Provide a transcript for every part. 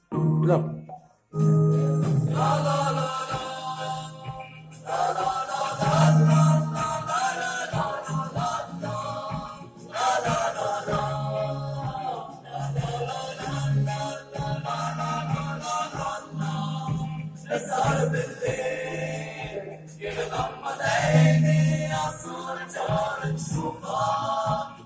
لا. نسهر بالليل يغمض عيني عصور جار نشوفها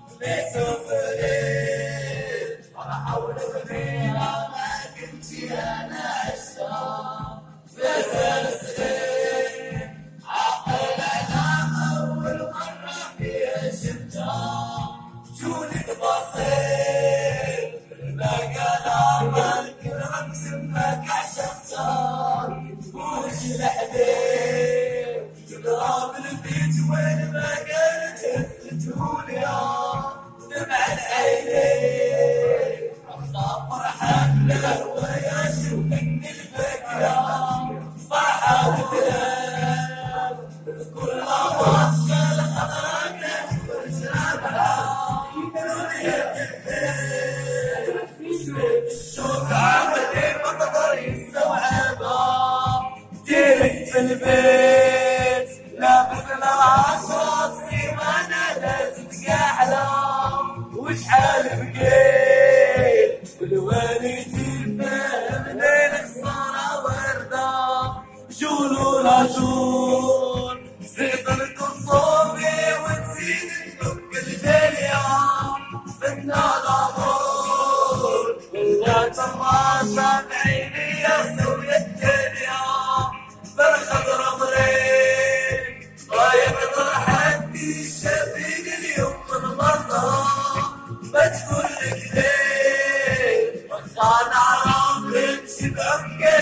مسافرين فرحة ونغنيها ما كنتي أنا عشتها في 3 سنين عقل أنا أول مرة فيها شفتها جوني تفاصيل المقالة مالك رمز ما كشفتها وجه الحبيب جبرها بالبيت وين ما قالت هفتوليا دمع العينين اخطا فرحان له ويا شوفن الفكرة فرحة وبلاد كل ما وصل خضرك ورجالها دنيا الخير الشوق عملي ما قدر يستوعبها تيرك في البيت لابس العشرة سيمانة لازم قاحلة وشحال بقيت والوالدين منين خسارة وردة جولوا لا جول زيد القصومي ونزيد نحب الدنيا بدنا الأمور ولا تماشى بعيني يا سوي الدنيا فرخة رمرين غايب طرحتني الشفيق اليوم من مرضى بتقول لك ليه وخان على عمرك شبعك